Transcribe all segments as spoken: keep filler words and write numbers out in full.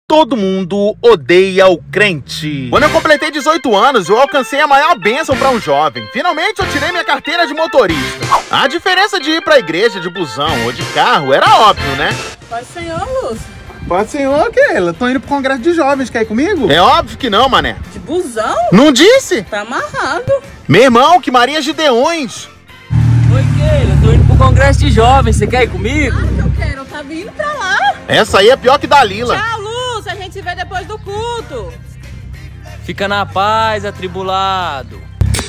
Todo mundo odeia o crente. Quando eu completei dezoito anos, eu alcancei a maior bênção para um jovem. Finalmente eu tirei minha carteira de motorista. A diferença de ir para a igreja de busão ou de carro era óbvio, né? Pai do Senhor, Lúcio. Pai do Senhor, Keila? Tô indo pro congresso de jovens, quer ir comigo? É óbvio que não, mané. De busão? Não disse? Tá amarrado. Meu irmão, que Maria Gideões. Oi, Keila, tô indo pro congresso de jovens, você quer ir comigo? Ah, que eu quero, tá vindo pra lá. Essa aí é pior que Dalila. Tchau, Lúcio, a gente se vê depois do culto. Fica na paz, atribulado.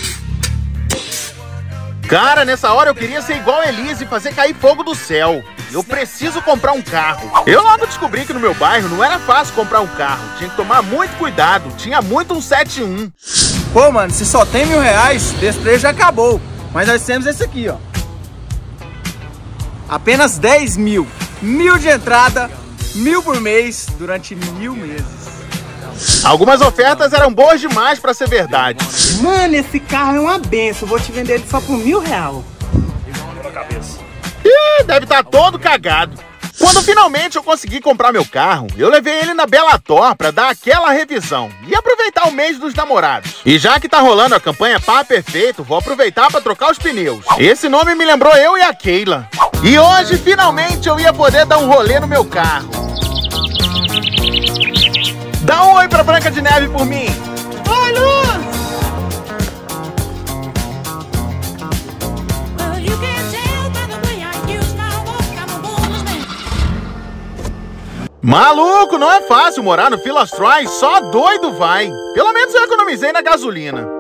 Cara, nessa hora eu queria ser igual a Elise e fazer cair fogo do céu. Eu preciso comprar um carro. Eu logo descobri que no meu bairro não era fácil comprar um carro. Tinha que tomar muito cuidado. Tinha muito um sete um. Pô, mano, se só tem mil reais, desse preço já acabou. Mas nós temos esse aqui, ó. Apenas dez mil. Mil de entrada, mil por mês, durante mil meses. Algumas ofertas eram boas demais pra ser verdade. Mano, esse carro é uma benção. Vou te vender ele só por mil real. Ih, deve estar todo cagado. Quando finalmente eu consegui comprar meu carro, eu levei ele na Bellator pra dar aquela revisão e aproveitar o mês dos namorados. E já que tá rolando a campanha Par Perfeito, vou aproveitar pra trocar os pneus. Esse nome me lembrou eu e a Keila. E hoje, finalmente, eu ia poder dar um rolê no meu carro. Dá um oi pra Branca de Neve por mim. Oi, Lúcio. Maluco, não é fácil morar no Philastroi, só doido vai. Pelo menos eu economizei na gasolina.